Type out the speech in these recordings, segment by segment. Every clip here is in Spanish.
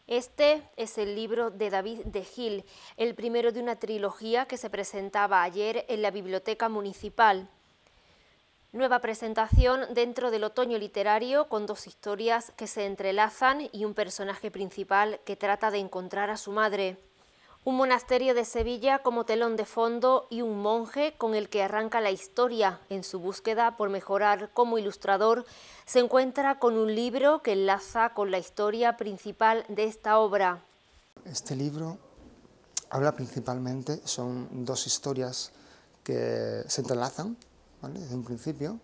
Este es el libro de David de Gil, el primero de una trilogía que se presentaba ayer en la Biblioteca Municipal. Nueva presentación dentro del otoño literario con dos historias que se entrelazan y un personaje principal que trata de encontrar a su madre. Un monasterio de Sevilla como telón de fondo y un monje con el que arranca la historia. En su búsqueda por mejorar como ilustrador, se encuentra con un libro que enlaza con la historia principal de esta obra. Este libro habla principalmente, son dos historias que se entrelazan, ¿vale? Desde un principio,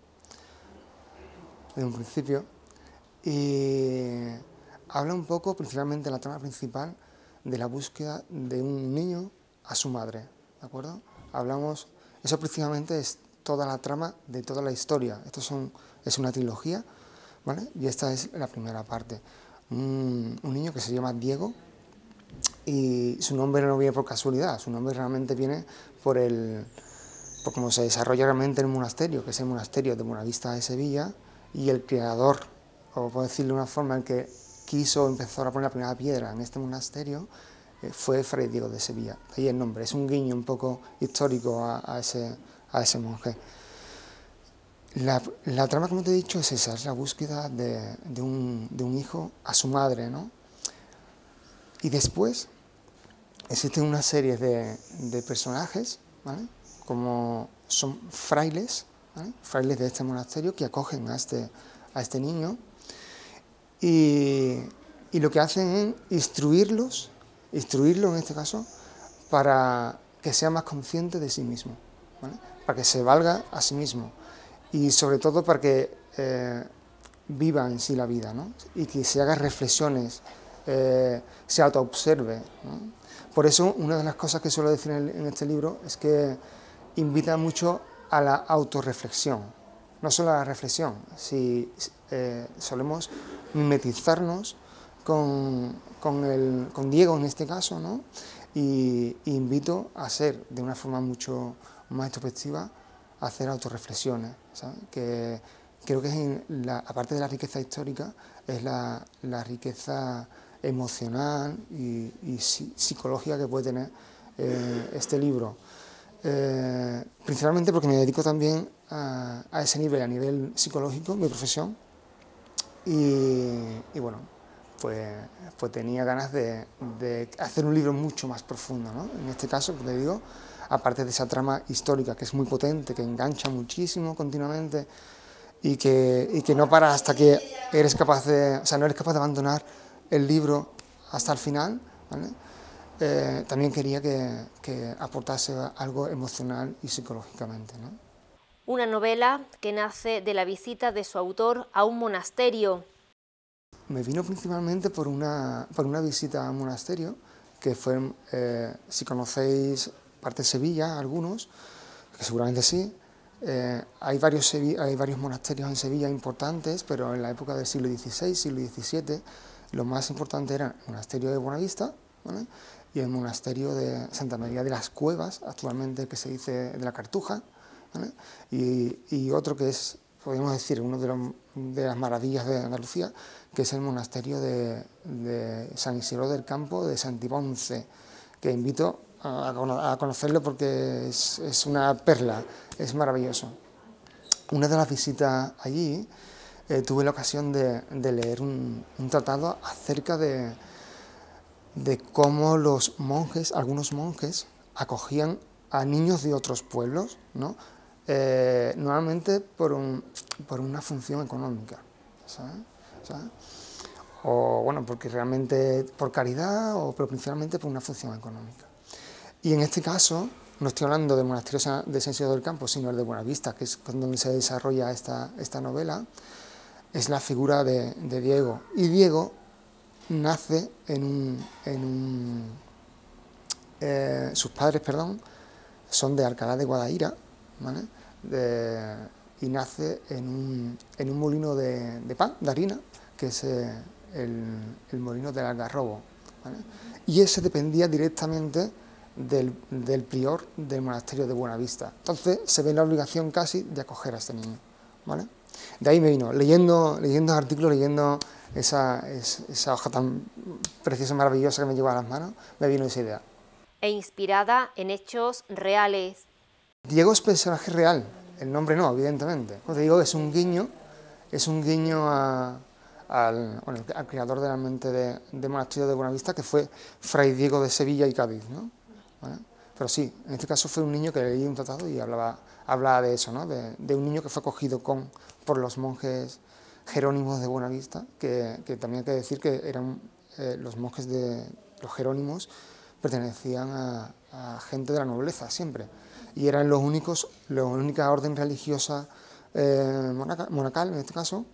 y habla un poco, principalmente la trama principal, de la búsqueda de un niño a su madre, ¿de acuerdo? Eso principalmente es toda la trama de toda la historia. Es una trilogía, ¿vale? Y esta es la primera parte. Un niño que se llama Diego, y su nombre no viene por casualidad, su nombre realmente viene por cómo se desarrolla realmente el monasterio, que es el monasterio de Buenavista de Sevilla, y el creador, o por decirlo de una forma, el que quiso empezar a poner la primera piedra en este monasterio, fue Fray Diego de Sevilla. De ahí el nombre, es un guiño un poco histórico a ese monje. La trama, como te he dicho, es esa, es la búsqueda de un hijo a su madre, ¿no? Y después existen una serie de personajes, ¿vale? Como son frailes, ¿vale? Frailes de este monasterio que acogen a este niño y lo que hacen es instruirlo en este caso, para que sea más consciente de sí mismo, ¿vale? Para que se valga a sí mismo y sobre todo para que viva en sí la vida, ¿no? Y que se haga reflexiones, se autoobserve, ¿no? Por eso, una de las cosas que suelo decir en este libro es que invita mucho a la autorreflexión, no solo a la reflexión. Si solemos mimetizarnos con Diego en este caso, ¿no? Y invito a ser de una forma mucho más introspectiva, a hacer autorreflexiones, ¿sabes? Que creo que aparte de la riqueza histórica, es la riqueza emocional y psicológica que puede tener este libro. Principalmente porque me dedico también a ese nivel, a nivel psicológico, mi profesión, y bueno, pues tenía ganas de hacer un libro mucho más profundo, ¿no? En este caso, como te digo, aparte de esa trama histórica que es muy potente, que engancha muchísimo continuamente y que no para hasta que no eres capaz de abandonar el libro hasta el final, ¿vale? También quería que aportase algo emocional y psicológicamente, ¿no? Una novela que nace de la visita de su autor a un monasterio. Me vino principalmente por una visita a un monasterio, que fue, si conocéis parte de Sevilla, algunos, que seguramente sí. Hay varios monasterios en Sevilla importantes, pero en la época del siglo XVI, siglo XVII, lo más importante era el monasterio de Buenavista, ¿vale? Y el monasterio de Santa María de las Cuevas, actualmente que se dice de la Cartuja, ¿vale? Y otro que es, podríamos decir, uno de las maravillas de Andalucía, que es el monasterio de San Isidro del Campo de Santiponce, que invito a conocerlo porque es una perla, es maravilloso. Una de las visitas allí tuve la ocasión de leer un tratado acerca de cómo los monjes, algunos monjes, acogían a niños de otros pueblos, ¿no? Normalmente por una función económica, ¿sabes? O bueno, porque realmente por caridad, pero principalmente por una función económica. Y en este caso, no estoy hablando del monasterio de San Isidro del Campo, sino el de Buenavista, que es donde se desarrolla esta novela, es la figura de Diego. Y Diego nace sus padres, son de Alcalá de Guadaira, ¿vale? Y nace en un molino de pan, de harina, que es el molino del Algarrobo, ¿vale? Y ese dependía directamente del prior del monasterio de Buenavista. Entonces se ve la obligación casi de acoger a este niño, ¿vale? De ahí me vino, leyendo artículos, leyendo esa hoja tan preciosa y maravillosa que me llegó a las manos, me vino esa idea. E inspirada en hechos reales. Diego es personaje real, el nombre no, evidentemente. Como te digo, es un guiño al creador de la mente de Monasterio de Buenavista, que fue Fray Diego de Sevilla y Cádiz, ¿no? ¿Vale? Pero sí, en este caso fue un niño que leía un tratado y hablaba de eso, ¿no? De un niño que fue acogido por los monjes jerónimos de Buenavista, que también hay que decir que eran los monjes de los jerónimos pertenecían a gente de la nobleza siempre, y eran la única orden religiosa monacal, en este caso,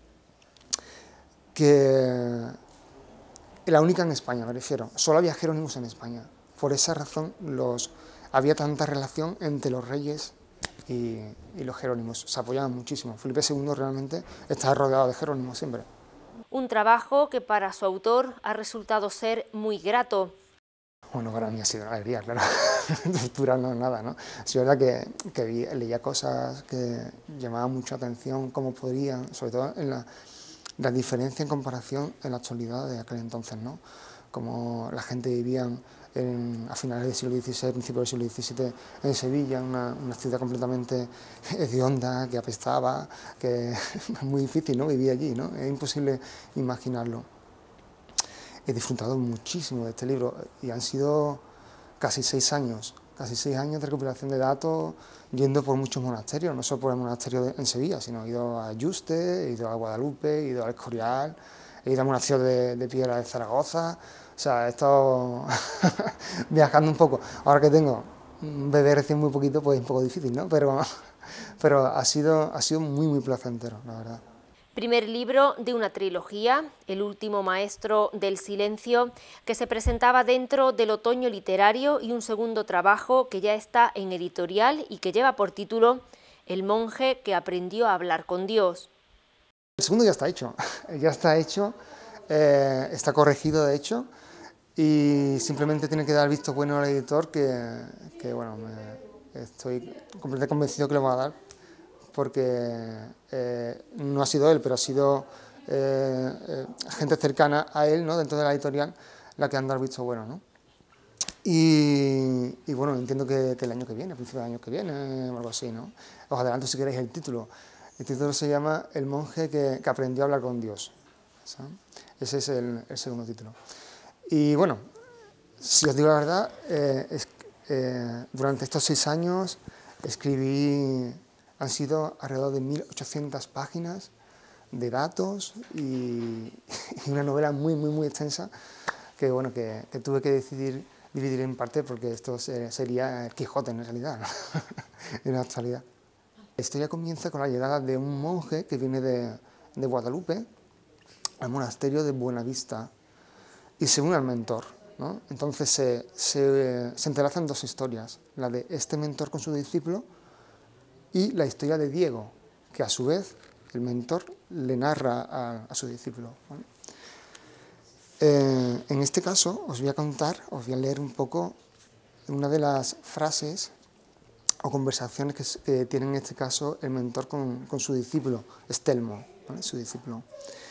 que la única en España, me refiero. Solo había jerónimos en España. Por esa razón había tanta relación entre los reyes y los jerónimos. Se apoyaban muchísimo. Felipe II realmente estaba rodeado de jerónimos siempre. Un trabajo que para su autor ha resultado ser muy grato. Bueno, para mí ha sido una alegría, claro. Tortura no es nada, ¿no? Es verdad que leía cosas que llamaban mucha atención, cómo podrían, sobre todo en la diferencia en comparación en la actualidad de aquel entonces, ¿no? Como la gente vivía a finales del siglo XVI, principios del siglo XVII, en Sevilla, una ciudad completamente hedionda, que apestaba, que es muy difícil, ¿no? Vivir allí, ¿no? Es imposible imaginarlo. He disfrutado muchísimo de este libro y han sido casi 6 años de recopilación de datos, yendo por muchos monasterios, no solo por el monasterio en Sevilla, sino he ido a Yuste, he ido a Guadalupe, he ido al Escorial, he ido al monasterio de Piedra de Zaragoza. O sea, he estado viajando un poco. Ahora que tengo un bebé recién muy poquito, pues es un poco difícil, ¿no? Pero ha sido muy placentero, la verdad. Primer libro de una trilogía, El último maestro del silencio, que se presentaba dentro del Otoño Literario, y un segundo trabajo que ya está en editorial y que lleva por título El monje que aprendió a hablar con Dios. El segundo ya está hecho, está corregido de hecho, y simplemente tiene que dar visto bueno al editor, que bueno, estoy completamente convencido que lo va a dar, porque no ha sido él, pero ha sido gente cercana a él, ¿no? Dentro de la editorial, la que han dado visto bueno, ¿no? Y bueno, entiendo que el año que viene, a principios del año que viene, o algo así, ¿no? Os adelanto si queréis el título. El título se llama El monje que aprendió a hablar con Dios, ¿sabes? Ese es el segundo título. Y bueno, si os digo la verdad, durante estos 6 años han sido alrededor de 1800 páginas de datos y una novela muy extensa que, bueno, que tuve que dividir en parte, porque esto sería el Quijote en realidad, ¿no? En la actualidad. La historia comienza con la llegada de un monje que viene de Guadalupe al monasterio de Buenavista y se une al mentor, ¿no? Entonces se entrelazan 2 historias, la de este mentor con su discípulo y la historia de Diego, que a su vez el mentor le narra a su discípulo, ¿vale? En este caso os voy a leer un poco una de las frases o conversaciones que tiene en este caso el mentor con su discípulo, Telmo, ¿vale? Su discípulo.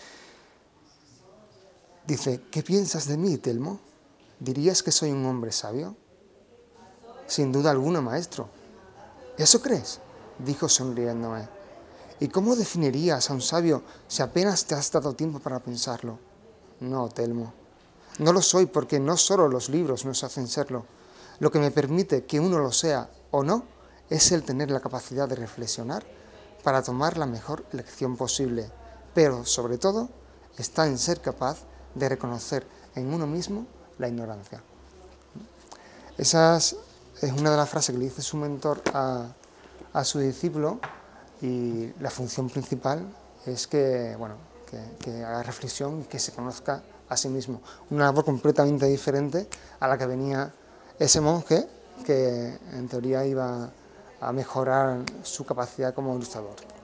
Dice: ¿qué piensas de mí, Telmo? ¿Dirías que soy un hombre sabio? Sin duda alguna, maestro. ¿Eso crees?, dijo sonriéndome. ¿Y cómo definirías a un sabio si apenas te has dado tiempo para pensarlo? No, Telmo, no lo soy, porque no solo los libros nos hacen serlo. Lo que me permite que uno lo sea o no es el tener la capacidad de reflexionar para tomar la mejor elección posible, pero sobre todo está en ser capaz de reconocer en uno mismo la ignorancia. Esa es una de las frases que le dice su mentor a su discípulo, y la función principal es que haga reflexión y que se conozca a sí mismo. Una labor completamente diferente a la que venía ese monje, que en teoría iba a mejorar su capacidad como ilustrador.